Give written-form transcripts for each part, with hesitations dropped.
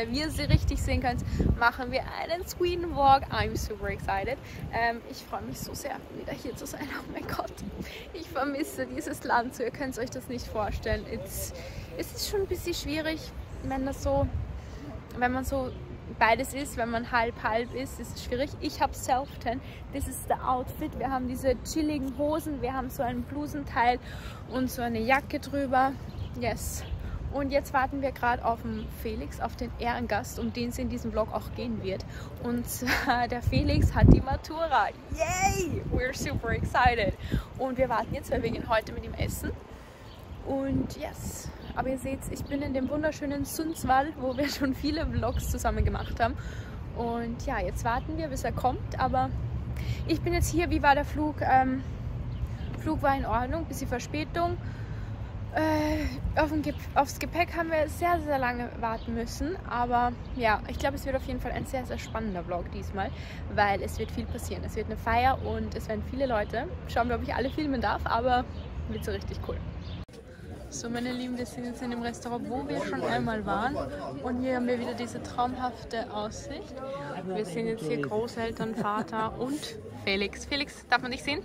wie ihr sie richtig sehen könnt, machen wir einen Sweden Vlog. I'm super excited. Ich freue mich so sehr, wieder hier zu sein. Oh mein Gott, ich vermisse dieses Land so. Ihr könnt euch das nicht vorstellen. Es ist schon ein bisschen schwierig, wenn man so beides ist, wenn man halb ist es schwierig. Ich habe Self-Tan, das ist der Outfit. Wir haben diese chilligen Hosen, wir haben so ein Blusenteil und so eine Jacke drüber. Yes. Und jetzt warten wir gerade auf den Felix, auf den Ehrengast, um den es in diesem Vlog auch gehen wird. Und der Felix hat die Matura. Yay! We're super excited. Und wir warten jetzt, weil wir gehen heute mit ihm essen. Und yes. Aber ihr seht, ich bin in dem wunderschönen Sundsvall, wo wir schon viele Vlogs zusammen gemacht haben. Und ja, jetzt warten wir, bis er kommt. Aber ich bin jetzt hier. Wie war der Flug? Flug war in Ordnung, bisschen Verspätung. Aufs Gepäck haben wir sehr, sehr lange warten müssen. Aber ja, ich glaube, es wird auf jeden Fall ein sehr, sehr spannender Vlog diesmal. Weil es wird viel passieren. Es wird eine Feier und es werden viele Leute. Schauen wir, ob ich alle filmen darf, aber wird so richtig cool. So meine Lieben, wir sind jetzt in dem Restaurant, wo wir schon einmal waren und hier haben wir wieder diese traumhafte Aussicht. Wir sehen jetzt hier Großeltern, Vater und Felix. Felix, darf man dich sehen?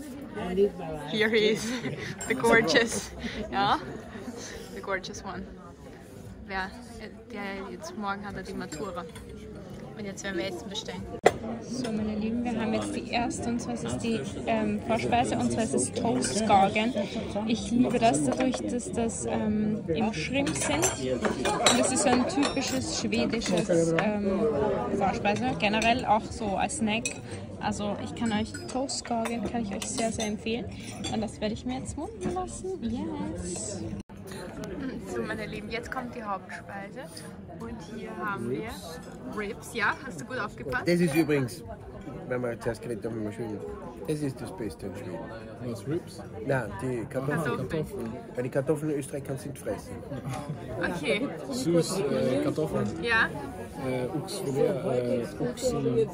Here he is, the gorgeous, ja, the gorgeous one. Ja, jetzt morgen hat er die Matura und jetzt werden wir Essen bestellen. So meine Lieben, wir haben jetzt die erste und zwar ist es die Vorspeise und zwar ist es Toastskagen. Ich liebe das dadurch, dass das im Shrimp sind und das ist so ein typisches schwedisches Vorspeise, generell auch so als Snack. Also ich kann euch Toastskagen, kann ich euch sehr, sehr empfehlen und das werde ich mir jetzt munden lassen. Yes! So meine Lieben, jetzt kommt die Hauptspeise und hier haben wir Ribs. Ja, hast du gut aufgepasst? Das ist übrigens, wenn wir zuerst geredet haben, Schweden, das ist das Beste in Schweden. Was, Ribs? Nein, die Kartoffeln. Weil die Kartoffeln in Österreich kannst du nicht fressen. Okay. Süß, Kartoffeln. Ja. Ochsfilet, Ochsen,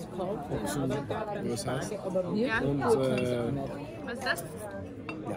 was heißt? Ja. Und Was ist das? Ja.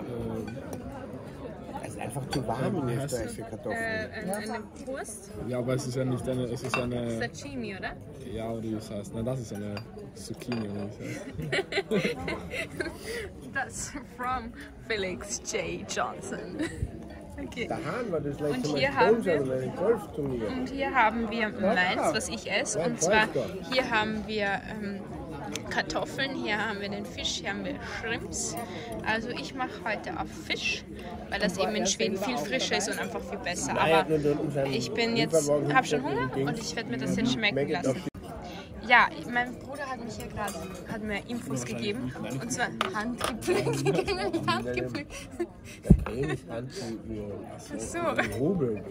Es ist einfach zu warm in Österreich für Kartoffeln. Eine Wurst? ja, aber es ist ja nicht eine, es ist eine, Sashimi, oder? ja, oder wie es heißt, nein, das ist eine Zucchini, oder wie es heißt. That's from Felix J. Johnson. Okay. Der Hahn war das letzte Und Mal hier haben Sponsor bei einem Golfturnier. Und hier haben wir meins, was ich esse. Und zwar hier haben wir Kartoffeln, hier haben wir den Fisch, hier haben wir Shrimps. Also ich mache heute auf Fisch, weil das eben in Schweden viel frischer ist und einfach viel besser. Aber ich bin jetzt, habe schon Hunger und ich werde mir das jetzt schmecken lassen. Ja, mein Bruder hat mich hier gerade mir Infos gegeben und zwar handgepflückt. Nicht handgepflückt. Der Creme ist handgepflückt. So. Hobel.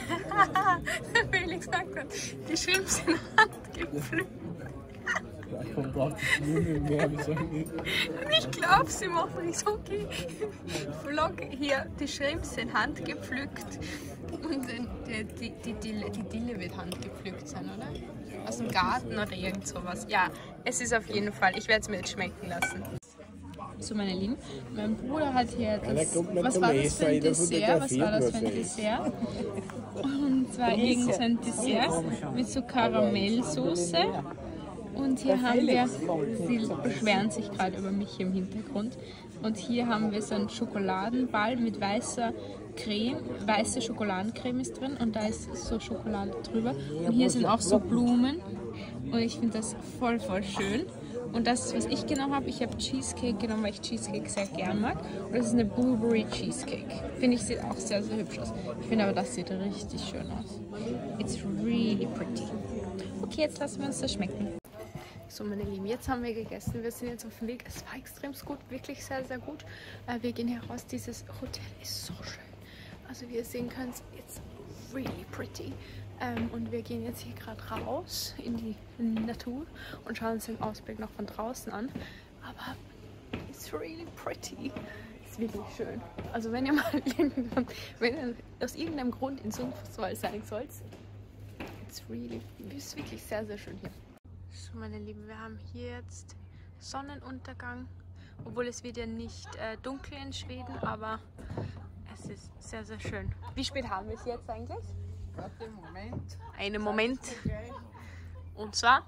Felix sagt dann, die Shrimps sind handgepflückt. Ich komme gerade nicht mehr, wie soll ich? Ich glaube, sie machen es okay. Vlog hier, die Shrimps sind handgepflückt und die Dille wird handgepflückt sein, oder? Aus dem Garten oder irgend sowas. Ja, es ist auf jeden Fall, ich werde es mir jetzt schmecken lassen. So meine Lieben, mein Bruder hat hier das, was war das für ein Dessert? Was war das für ein Dessert? Und zwar irgendein Dessert mit so Karamellsoße. Und hier haben wir, sie beschweren sich gerade über mich hier im Hintergrund. Und hier haben wir so einen Schokoladenball mit weißer Creme, weiße Schokoladencreme ist drin und da ist so Schokolade drüber. Und hier sind auch so Blumen und ich finde das voll, voll schön. Und das ist, was ich genommen habe. Ich habe Cheesecake genommen, weil ich Cheesecake sehr gern mag. Und das ist eine Blueberry Cheesecake. Finde ich, sieht auch sehr, sehr hübsch aus. Ich finde aber, das sieht richtig schön aus. It's really pretty. Okay, jetzt lassen wir uns das schmecken. So meine Lieben, jetzt haben wir gegessen, wir sind jetzt auf dem Weg, es war extrem gut, wirklich sehr, sehr gut. Wir gehen hier raus, dieses Hotel ist so schön. Also wie ihr sehen könnt, it's really pretty. Und wir gehen jetzt hier gerade raus in die Natur und schauen uns den Ausblick noch von draußen an. Aber it's really pretty. Ist wirklich schön. Also wenn ihr mal wenn ihr aus irgendeinem Grund in Sundsvall sein sollt, it's wirklich sehr, sehr schön hier. So meine Lieben, wir haben hier jetzt Sonnenuntergang, obwohl es wird ja nicht dunkel in Schweden, aber es ist sehr, sehr schön. Wie spät haben wir es jetzt eigentlich? Warte, Moment. Einen Moment. Und zwar?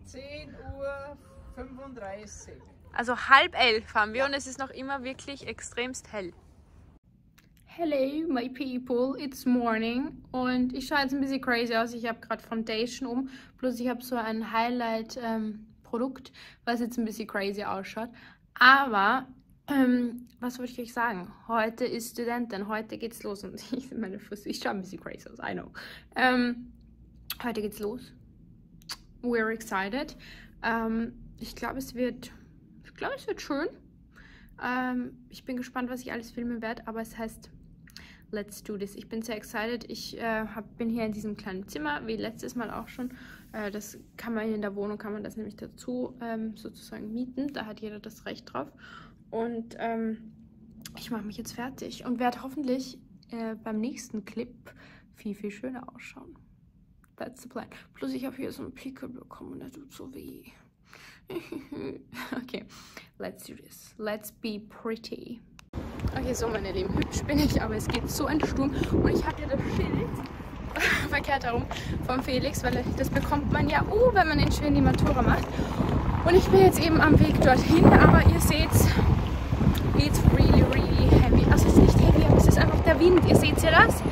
10:35 Uhr. Also 10:30 haben wir und es ist noch immer wirklich extremst hell. Hello my people, it's morning und ich schaue jetzt ein bisschen crazy aus. Ich habe gerade Foundation um, bloß ich habe so ein Highlight Produkt, was jetzt ein bisschen crazy ausschaut. Aber was wollte ich euch sagen? Heute ist Studentin, heute geht's los und ich schaue ein bisschen crazy aus, I know. Heute geht's los. We're excited. Ich glaube, es wird schön. Ich bin gespannt, was ich alles filmen werde, aber es heißt Let's do this. Ich bin sehr excited. Ich bin hier in diesem kleinen Zimmer, wie letztes Mal auch schon. Das kann man in der Wohnung, kann man das nämlich dazu sozusagen mieten. Da hat jeder das Recht drauf. Und ich mache mich jetzt fertig und werde hoffentlich beim nächsten Clip viel, viel schöner ausschauen. That's the plan. Plus ich habe hier so einen Pickel bekommen und der tut so weh. Okay, let's do this. Let's be pretty. Okay, so meine Lieben, hübsch bin ich, aber es geht so ein Sturm. Und ich habe hier das Schild, verkehrt herum, vom Felix, weil das bekommt man ja, wenn man in Schweden die Matura macht. Und ich bin jetzt eben am Weg dorthin, aber ihr seht, it's really, really heavy. Also es ist nicht heavy, aber es ist einfach der Wind. Ihr seht ja das?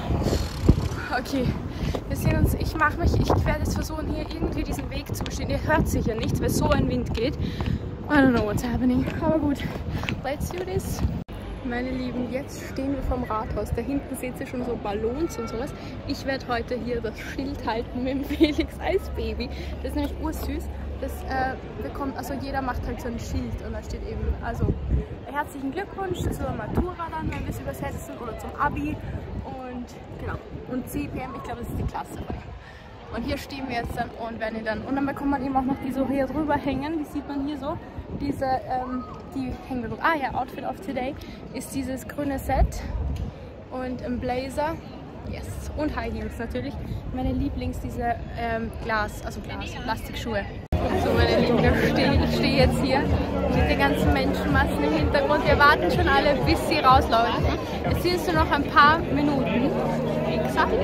Okay, wir sehen uns. Ich werde jetzt versuchen, hier irgendwie diesen Weg zu bestehen. Ihr hört sicher nichts, weil so ein Wind geht. I don't know what's happening, aber gut. Let's do this. Meine Lieben, jetzt stehen wir vom Rathaus. Da hinten seht ihr schon so Ballons und sowas. Ich werde heute hier das Schild halten mit dem Felix Eisbaby. Das ist nämlich ursüß. Das bekommt, also jeder macht halt so ein Schild und da steht eben, also herzlichen Glückwunsch zur Matura dann, wenn wir es übersetzen, oder zum Abi und genau. Und CPM, ich glaube, das ist die Klasse. Und hier stehen wir jetzt dann und werden ihn dann, und dann bekommt man eben auch noch die so hier drüber hängen, die sieht man hier so, diese, die hängen da drüber. Ah ja, Outfit of Today ist dieses grüne Set und ein Blazer, yes, und High Heels natürlich. Meine Lieblings, diese Plastikschuhe. So meine Lieben, ich stehe jetzt hier mit den ganzen Menschenmassen im Hintergrund. Wir warten schon alle, bis sie rauslaufen. Es sind nur noch ein paar Minuten. Exakt.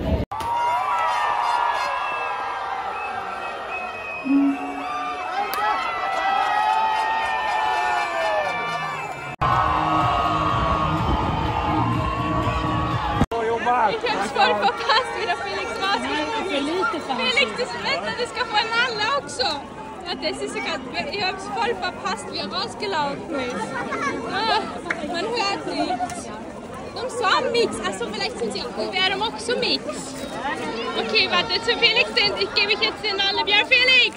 Ich hab's voll verpasst, wie der Felix rausgekommen ist. Felix, das Wetter, das gefallen alle auch so. Ja, das ist ja grad, ich hab's voll verpasst, wie er rausgelaufen ist. Ah, man hört nichts. De sa mix, also vielleicht sind sie auch, wären auch so mix. Okay, warte, zu Felix, ich gebe jetzt den alle Bier. Felix!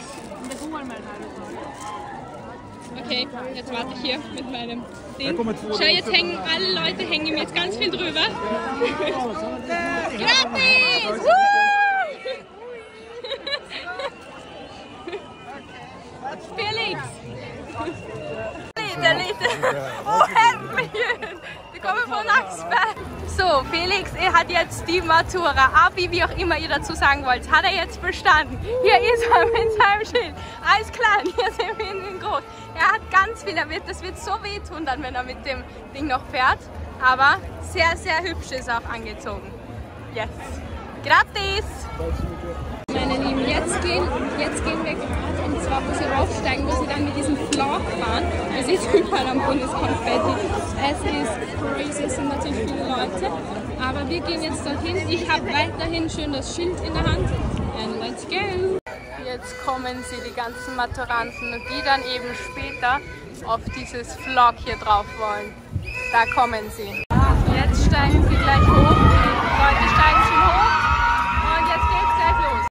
Okay, jetzt warte ich hier mit meinem Ding. Schau, jetzt hängen alle Leute mir jetzt ganz viel drüber. Gratis! Felix! Oh, Hemdchen! Die kommen von Axberg. So, Felix, er hat jetzt die Matura, Abi, wie auch immer ihr dazu sagen wollt, hat er jetzt bestanden. Hier ist er mit seinem Schild. Alles klar, hier sind wir in den Groß. Er hat ganz viel, das wird so wehtun dann, wenn er mit dem Ding noch fährt. Aber sehr, sehr hübsch ist auch angezogen. Yes. Gratis! Meine Lieben, jetzt gehen wir gerade, und zwar, wo sie raufsteigen, wo sie dann mit diesem Vlog fahren. Es ist überall am Bundeskonfetti. Es ist crazy, es sind natürlich viele Leute. Aber wir gehen jetzt dorthin. Ich habe weiterhin schön das Schild in der Hand. And let's go! Jetzt kommen sie, die ganzen Maturanten, die dann eben später auf dieses Vlog hier drauf wollen. Da kommen sie. Jetzt steigen sie gleich hoch. Die Leute steigen schon hoch. Und jetzt geht's gleich los.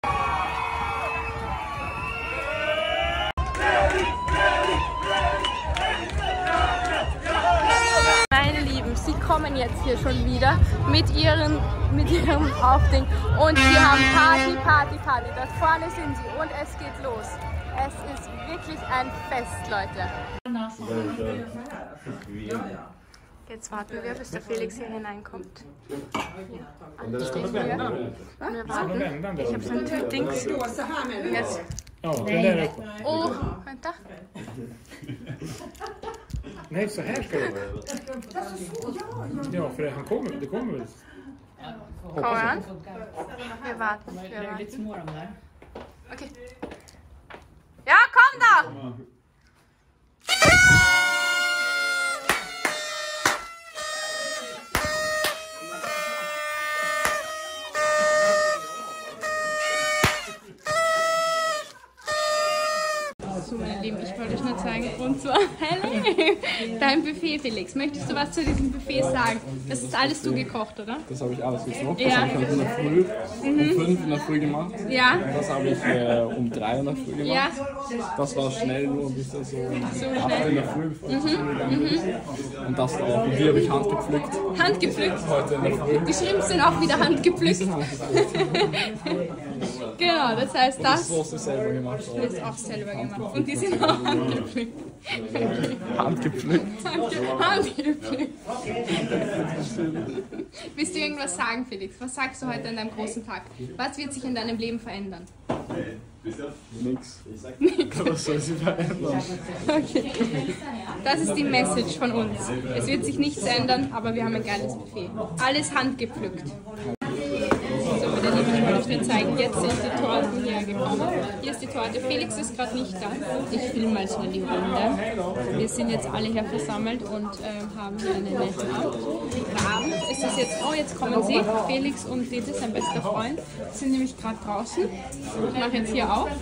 Meine Lieben, sie kommen jetzt hier schon wieder mit ihrem Aufding. Und wir haben Party. Da vorne sind sie und es geht los. Es ist wirklich ein Fest, Leute. Jetzt warten wir, bis der Felix hier hineinkommt. Wir stehen hier. Wir warten. Ich habe so ein Tütdings. Jetzt. Oh, vänta. Nej, så här ska det vara. Ja, för det kommer väl. Komm an. Wir warten. Okay. Ja, komm da! So, meine Lieben, ich wollte euch nur zeigen, und zwar, dein Buffet, Felix. Möchtest du was zu diesem Buffet sagen? Das ist alles du gekocht, oder? Das habe ich alles gekocht. Ja. Das habe ich heute in der Früh um 5 in der Früh gemacht. Ja. Das habe ich um 3 in der Früh gemacht. Ja. Das war schnell, nur bis so um 8 in der Früh, bevor ich zur Schule gegangen bin. Und das auch. Und die habe ich handgepflückt. Handgepflückt? Heute in der Früh. Die Shrimps sind auch wieder handgepflückt. Genau, das heißt, das Soße selber gemacht. ist auch selber gemacht. Und die sind auch handgepflückt. Handgepflückt. Handgepflückt. Willst du irgendwas sagen, Felix? Was sagst du heute an deinem großen Tag? Was wird sich in deinem Leben verändern? Nix. Was soll sie verändern? Okay. Das ist die Message von uns. Es wird sich nichts ändern, aber wir haben ein geiles Buffet. Alles handgepflückt. So, meine Lieben, ich wollte euch nur zeigen, jetzt sind die Torten hergekommen. Hier ist die Torte. Felix ist gerade nicht da. Ich filme mal so die Runde. Wir sind jetzt alle hier versammelt und haben hier einen netten Abend. Es ist jetzt, oh, jetzt kommen sie. Felix und Dede, sein bester Freund, sind nämlich gerade draußen. Ich mache jetzt hier auf.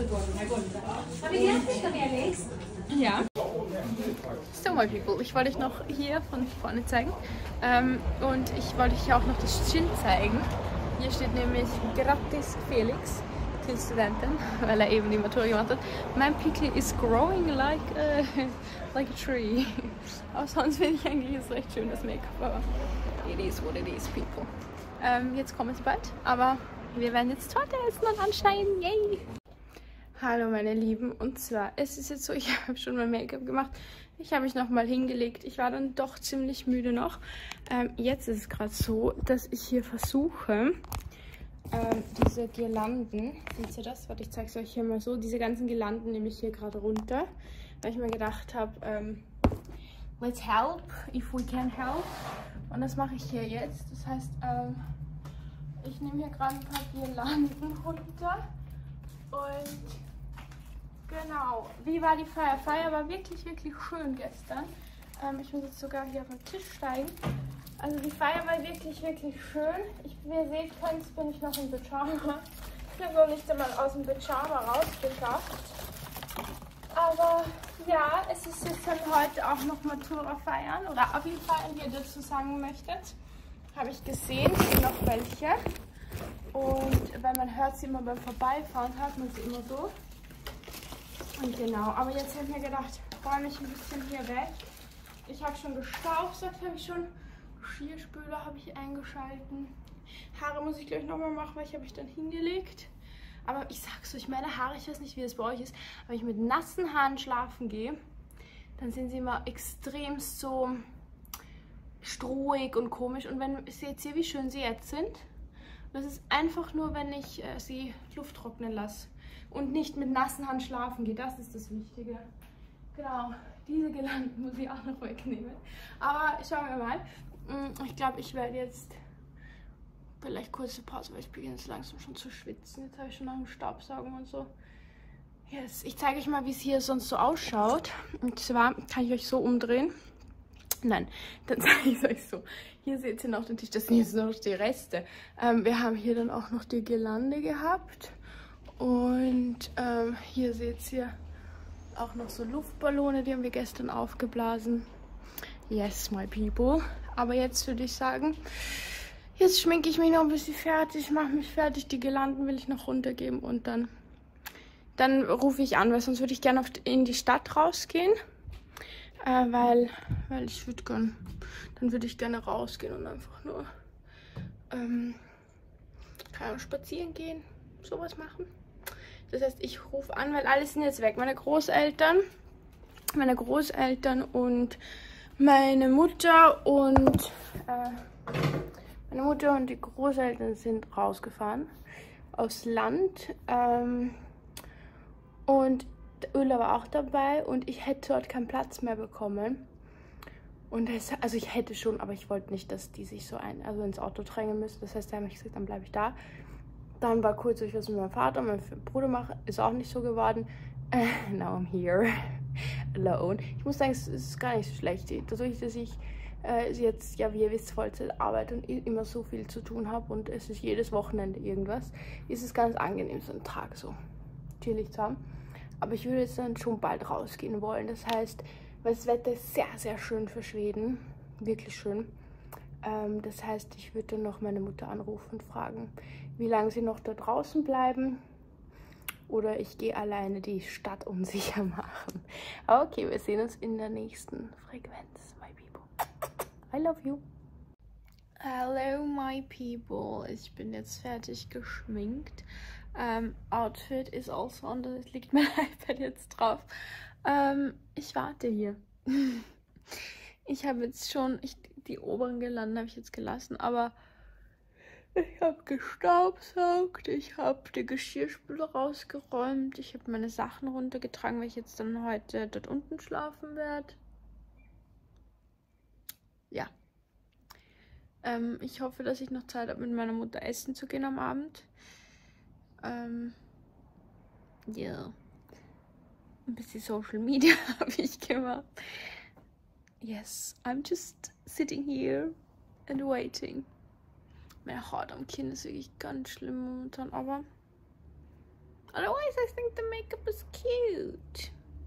Ja. So, my people, ich wollte euch noch hier von vorne zeigen. Und ich wollte euch auch noch das Schild zeigen. Hier steht nämlich gratis Felix till Studenten, weil er eben die Matura gemacht hat. Mein Pickle is growing like a tree. Aber sonst finde ich eigentlich ist recht schön das Make-up, aber it is what it is, people. Jetzt kommen sie bald, aber wir werden jetzt Torte essen und anschneiden, yay! Hallo meine Lieben, und zwar, es ist jetzt so, ich habe schon mein Make-up gemacht. Ich habe mich nochmal hingelegt. Ich war dann doch ziemlich müde noch. Jetzt ist es gerade so, dass ich hier versuche, diese Girlanden, seht ihr das? Warte, ich zeige es euch hier mal so. Diese ganzen Girlanden nehme ich hier gerade runter, weil ich mir gedacht habe, let's help, if we can help. Und das mache ich hier jetzt. Das heißt, ich nehme hier gerade ein paar Girlanden runter. Und genau, wie war die Feier? Feier war wirklich, wirklich schön gestern. Ich muss jetzt sogar hier auf den Tisch steigen. Also die Feier war wirklich, wirklich schön. Wie ihr seht, bin ich noch im Pyjama. Ich habe noch nicht einmal aus dem Pyjama rausgeschafft. Aber ja, es ist jetzt dann heute auch noch Matura feiern oder Abi feiern, wie ihr dazu sagen möchtet. Habe ich gesehen, es sind noch welche. Und weil man hört sie immer beim Vorbeifahren, hört man sie immer so. Und genau, aber jetzt habe ich mir gedacht, räume ich ein bisschen hier weg. Ich habe schon gestaubsaugt, habe ich schon. Geschirrspüler habe ich eingeschalten. Haare muss ich gleich nochmal machen, weil ich habe mich dann hingelegt. Aber ich sag's euch, meine Haare, ich weiß nicht, wie es bei euch ist, wenn ich mit nassen Haaren schlafen gehe, dann sind sie immer extrem so strohig und komisch. Und wenn seht ihr, wie schön sie jetzt sind? Das ist einfach nur, wenn ich sie Luft trocknen lasse und nicht mit nassen Haaren schlafen gehe. Das ist das Wichtige. Genau, diese Girlanden muss ich auch noch wegnehmen. Aber schauen wir mal. Ich glaube, ich werde jetzt vielleicht kurze Pause, weil ich beginne jetzt langsam schon zu schwitzen. Jetzt habe ich schon nach dem Staubsaugen und so. Yes. Ich zeige euch mal, wie es hier sonst so ausschaut. Und zwar kann ich euch so umdrehen. Nein, dann zeige ich es euch so. Hier seht ihr noch den Tisch, das sind jetzt noch die Reste. Wir haben hier dann auch noch die Girlande gehabt. Und hier seht ihr auch noch so Luftballone, die haben wir gestern aufgeblasen. Yes, my people. Aber jetzt würde ich sagen, jetzt schminke ich mich noch ein bisschen fertig, mache mich fertig. Die Girlanden will ich noch runtergeben und dann rufe ich an, weil sonst würde ich gerne in die Stadt rausgehen. Weil ich würde gerne, dann würde ich gerne rausgehen und einfach nur spazieren gehen, sowas machen. Das heißt, ich rufe an, weil alle sind jetzt weg. Meine Großeltern und meine Mutter und die Großeltern sind rausgefahren aufs Land. Und Öla war auch dabei und ich hätte dort keinen Platz mehr bekommen. Und also ich hätte schon, aber ich wollte nicht, dass die sich so ins Auto drängen müssen. Das heißt, da habe ich gesagt, dann bleibe ich da. Dann war kurz, ich was mit meinem Vater und meinem Bruder mache, ist auch nicht so geworden. Now I'm here, alone. Ich muss sagen, es ist gar nicht so schlecht. Dadurch, dass ich jetzt, ja, wie ihr wisst, Vollzeit arbeite und immer so viel zu tun habe und es ist jedes Wochenende irgendwas, ist es ganz angenehm, so einen Tag so chillig zu haben. Aber ich würde jetzt dann schon bald rausgehen wollen. Das heißt, weil das Wetter ist sehr, sehr schön für Schweden. Wirklich schön. Das heißt, ich würde dann noch meine Mutter anrufen und fragen, wie lange sie noch da draußen bleiben. Oder ich gehe alleine die Stadt unsicher machen. Aber okay, wir sehen uns in der nächsten Frequenz, my people. I love you. Hello, my people. Ich bin jetzt fertig geschminkt. Outfit ist also on, es liegt mein iPad jetzt drauf. Ich warte hier. Ich habe jetzt schon, die oberen Girlanden habe ich jetzt gelassen, aber ich habe gestaubsaugt, ich habe die Geschirrspüler rausgeräumt, ich habe meine Sachen runtergetragen, weil ich jetzt dann heute dort unten schlafen werde. Ja. Ich hoffe, dass ich noch Zeit habe, mit meiner Mutter essen zu gehen am Abend. Ja. Ein bisschen Social Media habe ich gemacht. Yes, I'm just sitting here and waiting. Meine Haut am Kinn ist wirklich ganz schlimm momentan, aber otherwise I think the makeup is cute.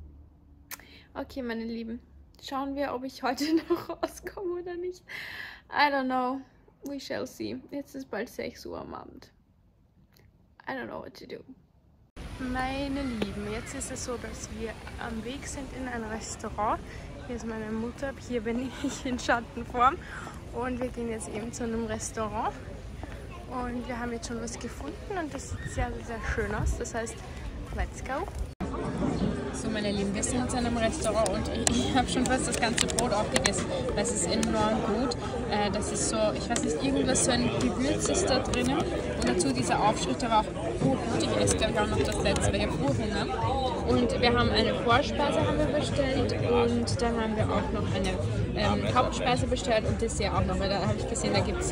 Okay, meine Lieben, schauen wir, ob ich heute noch rauskomme oder nicht. I don't know. We shall see. Jetzt ist bald 6 Uhr am Abend. I don't know what to do. Meine Lieben, jetzt ist es so, dass wir am Weg sind in ein Restaurant. Hier ist meine Mutter, hier bin ich in Schattenform und wir gehen jetzt eben zu einem Restaurant und wir haben jetzt schon was gefunden und das sieht sehr, sehr schön aus. Das heißt, let's go! So, meine Lieben, wir sind jetzt in einem Restaurant und ich habe schon fast das ganze Brot aufgegessen. Das ist enorm gut. Das ist so, ich weiß nicht, irgendwas, so ein Gewürz ist da drinnen. Und dazu dieser Aufschrift, der war auch gut. Ich esse gleich auch noch das letzte, weil ich habe Hunger. Und wir haben eine Vorspeise haben wir bestellt und dann haben wir auch noch eine Hauptspeise bestellt und Dessert auch noch. Weil da habe ich gesehen, da gibt es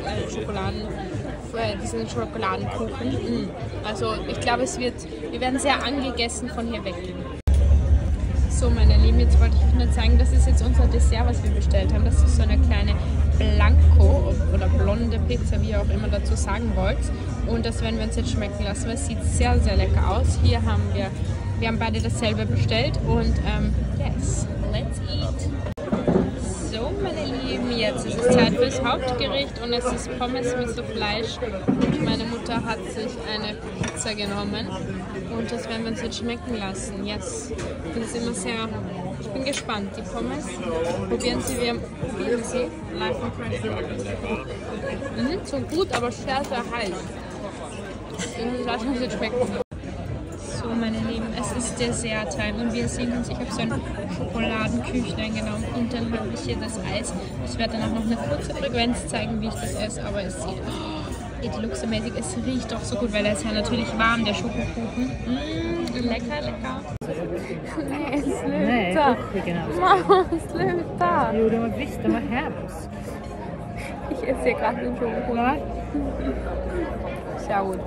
diesen Schokoladenkuchen. Also ich glaube, wir werden sehr angegessen von hier weggehen. So, meine Lieben, jetzt wollte ich euch nur zeigen, das ist jetzt unser Dessert, was wir bestellt haben. Das ist so eine kleine Blanco oder blonde Pizza, wie ihr auch immer dazu sagen wollt. Und das werden wir uns jetzt schmecken lassen, weil es sieht sehr, sehr lecker aus. Hier haben wir haben beide dasselbe bestellt und yes, let's eat. So, meine Lieben, jetzt ist es Zeit fürs Hauptgericht und es ist Pommes mit so Fleisch. Meine Mutter hat sich eine Pizza genommen und das werden wir uns jetzt schmecken lassen. Yes, ich bin gespannt. Die Pommes, probieren Sie live and fresh. Nicht so gut, aber sehr, sehr heiß. Lassen wir uns jetzt schmecken. So, meine Lieben, es ist Dessert-Time und wir sehen uns, ich habe so ein Schokoladenküchlein genommen und dann habe ich hier das Eis. Ich werde dann auch noch eine kurze Frequenz zeigen, wie ich das esse, aber es sieht, it looks amazing. Es riecht doch so gut, weil er ist ja natürlich warm, der Schokokuchen. Lecker, lecker. Nej, sluta! Mamma, sluta! Jo, det var visst, det var hemskt. Ich esse hier gerade den Schokokuchen. Sehr gut.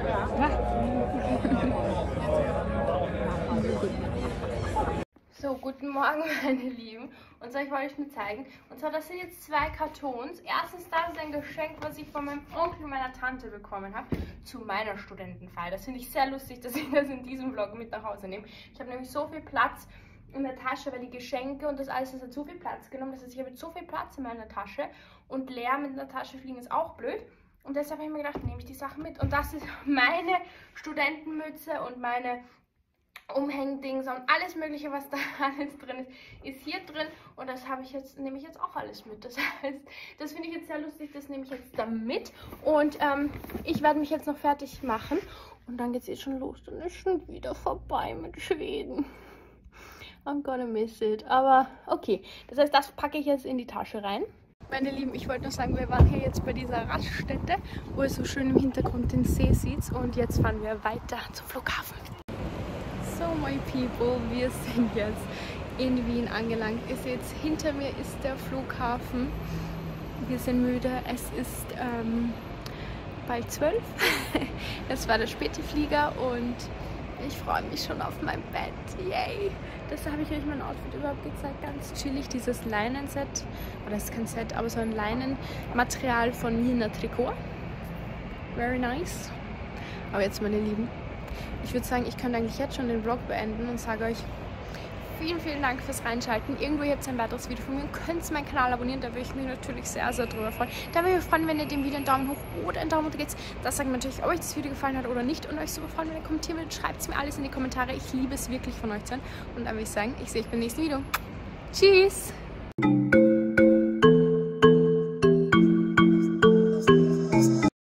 So, guten Morgen, meine Lieben. Und zwar, ich wollte euch nur zeigen. Und zwar, das sind jetzt 2 Kartons. Erstens, das ist ein Geschenk, was ich von meinem Onkel und meiner Tante bekommen habe, zu meiner Studentenfeier. Das finde ich sehr lustig, dass ich das in diesem Vlog mit nach Hause nehme. Ich habe nämlich so viel Platz in der Tasche, weil die Geschenke und das alles, das hat so viel Platz genommen. Das heißt, ich habe jetzt so viel Platz in meiner Tasche und leer mit einer Tasche fliegen ist auch blöd. Und deshalb habe ich mir gedacht, nehme ich die Sachen mit. Und das ist meine Studentenmütze und meine Umhängdings und alles mögliche, was da alles drin ist hier drin. Und das nehme ich jetzt auch alles mit. Das heißt, das finde ich jetzt sehr lustig, das nehme ich jetzt da mit. Und ich werde mich jetzt noch fertig machen. Und dann geht es jetzt schon los. Dann ist schon wieder vorbei mit Schweden. I'm gonna miss it. Aber okay, das heißt, das packe ich jetzt in die Tasche rein. Meine Lieben, ich wollte nur sagen, wir waren hier jetzt bei dieser Raststätte, wo ihr so schön im Hintergrund den See seht. Und jetzt fahren wir weiter zum Flughafen. So, my people, wir sind jetzt in Wien angelangt. Ihr seht, hinter mir ist der Flughafen. Wir sind müde. Es ist bald 12. Das war der späte Flieger und ich freue mich schon auf mein Bett. Yay! Das habe ich euch mein Outfit überhaupt gezeigt. Ganz chillig, dieses Leinenset. Oder das ist kein Set, aber so ein Leinenmaterial von Wiener Trikot. Very nice. Aber jetzt, meine Lieben, ich würde sagen, ich könnte eigentlich jetzt schon den Vlog beenden und sage euch vielen, vielen Dank fürs Reinschalten. Irgendwo habt ihr ein weiteres Video von mir und könnt meinen Kanal abonnieren. Da würde ich mich natürlich sehr, sehr drüber freuen. Da würde ich mich freuen, wenn ihr dem Video einen Daumen hoch oder einen Daumen runter gebt. Das sagt mir natürlich, ob euch das Video gefallen hat oder nicht. Und euch super freuen, wenn ihr kommentieren würdet. Schreibt es mir alles in die Kommentare. Ich liebe es wirklich von euch zu hören. Und dann würde ich sagen, ich sehe euch beim nächsten Video. Tschüss!